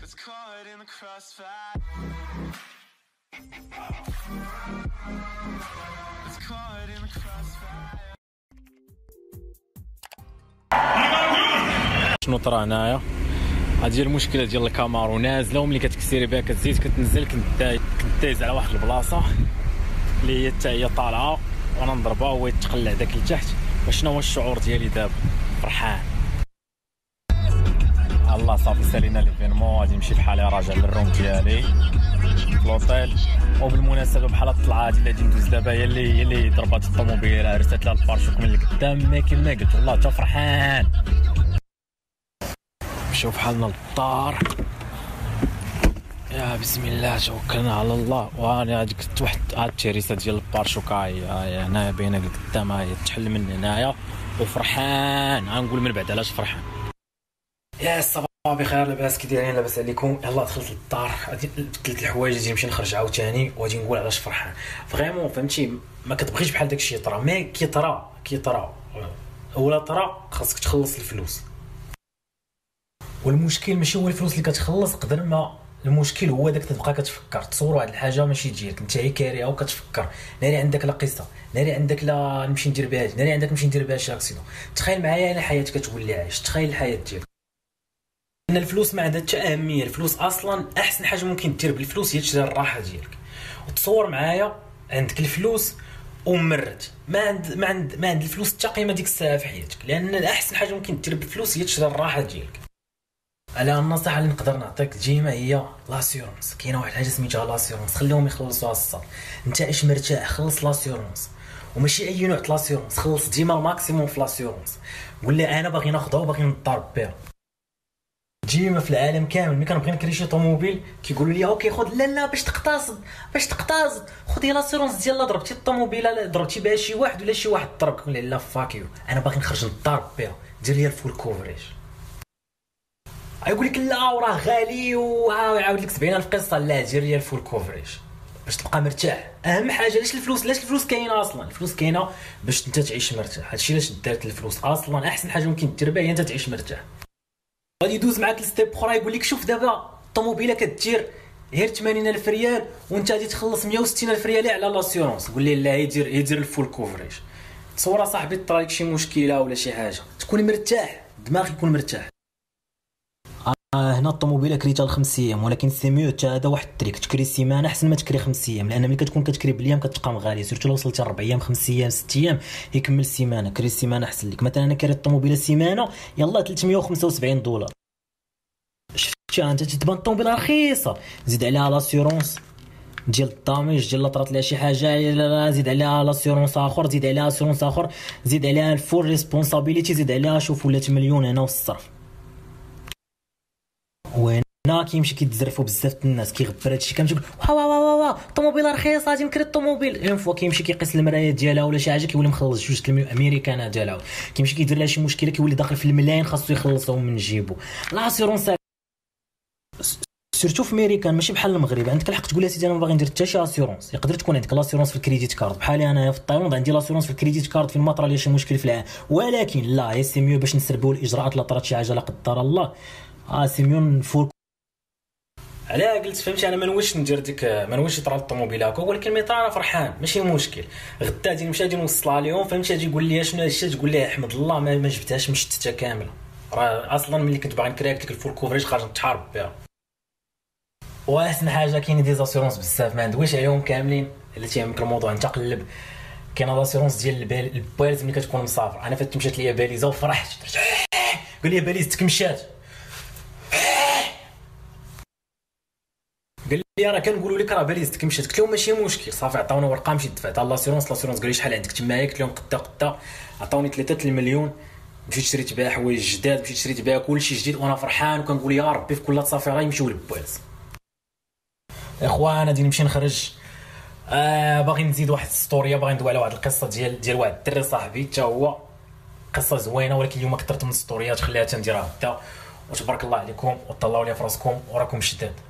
It's caught in the crossfire. It's caught in the crossfire. شنو طرا هنايا؟ هادي المشكله ديال الكاميرا نازله وملي كتكسيري بها كتزيد كتنزل. كنت دايز على واحد البلاصه اللي هي حتى هي طالعه وانا نضربها وهي تقلع داك لتحت. وشنو هو الشعور ديالي دابا؟ فرحان. الله صافي سالينا ليفينمون، غادي نمشي بحالي راجع للروم ديالي في لوطيل. وبالمناسبه بحال الطلعه هادي اللي غادي ندوز دابا هي اللي ضربات الطوموبيل، هرست لها البارشوك من القدام. ما كيما قلت والله حتى فرحان. نمشيو بحالنا للدار. يا بسم الله توكلنا على الله. وانا هاديك واحد التيريسه ديال البارشوك هاهي هنايا باينه قدام، هاهي تحل من هنايا وفرحان. غنقول من بعد علاش فرحان. يا الصباح بخير، لاباس كي دايرين؟ لاباس عليكم؟ يلاه دخلت للدار، غادي بدلت الحوايج، غادي نمشي نخرج عاوتاني وغادي نقول علاش فرحان. فريمون فهمتي، ما كتبغيش بحال داكشي يطرا، مي كيطرا ولا طرا خاصك تخلص الفلوس. والمشكل ماشي هو الفلوس اللي كتخلص، قدر ما المشكل هو داك تبقى كتفكر تصور واحد الحاجه ماشي ديالك، انت هي كاريها وكتفكر ناري عندك لا قصه، ناري عندك لا نمشي ندير بها هادي، ناري عندك نمشي ندير بها شي اكسيدون. تخيل معايا انا حياتك كتولي عايش، تخيل الحياه ديالك ان الفلوس ما عندها حتى اهميه. الفلوس اصلا احسن حاجه ممكن دير بالفلوس هي تشري الراحه ديالك. وتصور معايا عندك الفلوس ومرت ما عند الفلوس حتى قيمه ديك الساعه في حياتك، لان احسن حاجه ممكن دير بالفلوس هي تشري الراحه ديالك. على النصيحه اللي نقدر نعطيك ديما هي لاسيورونس. كاينه واحد الحاجه سميتها لاسيورونس، خليهم يخلصوها الصاد. انت عيش مرتاح، خلص لاسيورونس. وماشي اي نوع لاسيورونس، خلص ديما الماكسيموم في لاسيورونس. ولا انا باغي ناخذها وباغي نضرب بها. ديما في العالم كامل ملي كنبغي نكري شي طوموبيل كيقولوا لي اوكي خذ، لا باش تقتصد خذي لاسيورونس ديال لا ضربتي الطوموبيله، ضربتي بها شي واحد ولا شي واحد ضربك، ولا لا فاكيو انا باغي نخرج نضرب بها، دير لي الفول كوفريج. يقول لك لا وراه غالي ويعاود لك 70,000 قصه. لا دير لي الفول كوفريج باش تبقى مرتاح. اهم حاجه علاش الفلوس كاينه اصلا. الفلوس كاينه باش انت تعيش مرتاح. هادشي علاش دارت الفلوس اصلا. احسن حاجه ممكن دير بها هي انت تعيش مرتاح. غادي يدوز معاك الستيب اخرى، يقول لك شوف دابا الطوموبيله كدير غير 80,000 ريال وانت غادي تخلص 160,000 ريال على لاسيورونس. قول لي لا يدير الفول كوفريج. تصور صاحبي طرا لك شي مشكله ولا شي حاجه تكون مرتاح، دماغك يكون مرتاح. هنا الطوموبيله كريتها ل5 ايام، ولكن سي ميو حتى هذا واحد التريك، تكري سيمانه احسن ما تكري 5 ايام، لان ملي كتكون كتكري بالايام كتبقى مغاليه. سيرتو لو وصلتي 4 ايام 5 ايام 6 ايام يكمل سيمانه. كري سيمانه احسن لك. مثلا انا كريت الطوموبيله سيمانه يلا $375. شفتي انت تبان الطوموبيله رخيصه، زيد عليها لاسيورونس ديال الدامج ديال لا طرات لها شي حاجه، لا زيد عليها لاسيورونس اخر، زيد عليها اسيورونس اخر، زيد عليها الفول ريسبونسابيلتي، زيد عليها شوف ولات مليون هنا والصرف. وهنا كيمشي كيتزرفوا بزاف الناس، كيغبر هادشي كامل، تيقول وا الطوموبيله رخيصه غادي نكري الطوموبيل. اون فوا كيمشي كيقيس المرايه ديالها ولا شي حاجه كيولي مخلص 2 امريكان ديالها، كيمشي كيدير لها شي مشكله كيولي داخل في الملايين خاصو يخلصهم من جيبو. لاسيورونس سيرتو في امريكان ماشي بحال المغرب. عندك الحق تقول يا سيدي انا ما باغي ندير حتى شي اسيورونس. يقدر تكون عندك لاسيورونس في الكريديت كارد، بحالي انا في التايلاند عندي لاسيورونس في الكريديت كارد في المطر لي شي مشكل في العام، ولكن لا هي سي ميو باش نسربوا الاجراءات لا طرات شي حاجه لا قدر الله. سي ميو نفول. علاه قلت فهمتي انا ما نويش ندير ديك، ما نويش يطرا الطوموبيل هكا، ولكن مي طرا انا فرحان ماشي مشكل. غدا غادي نمشي غادي نوصلها لهم فهمتي، غادي يقول لي شنو هادشي، تقول لي احمد الله ما جبتهاش مشتته كامله. راه اصلا ملي كنت باغي نكري ديك الفول كوفريج خارج نتحارب بها. واحسن حاجه كاين دي زاسيورونس بزاف ما ندويش عليهم كاملين الا تيهمك الموضوع انت قلب. كاين لاسيورونس ديال الباليز ملي كتكون مسافر. انا فات مشات ليا باليزه وفرحت، قال لي باليزتك مشات، قال لي راه كنقولوا لك راه باليزتك مشات. قلت لهم ماشي مشكل صافي، عطاونا ورقه مشيت دفعت على لاسيورونس قال لي شحال عندك تمايا، قلت لهم قدا عطاوني 3 المليون. مشيت شريت بها حوايج جداد، مشيت شريت بها كلشي جديد وانا فرحان وكنقول يا ربي في كل تصافي يمشيو للبوالز. اخوان غادي نمشي نخرج. باغي نزيد واحد ستوريه، باغي ندوي على واحد القصه ديال واحد الدري صاحبي حتى هو قصه زوينه، ولكن اليوم كثرت من الستوريات خليها تنديرها غدا. وتبارك الله عليكم وتطلعوا لي في راسكم وراكم شداد.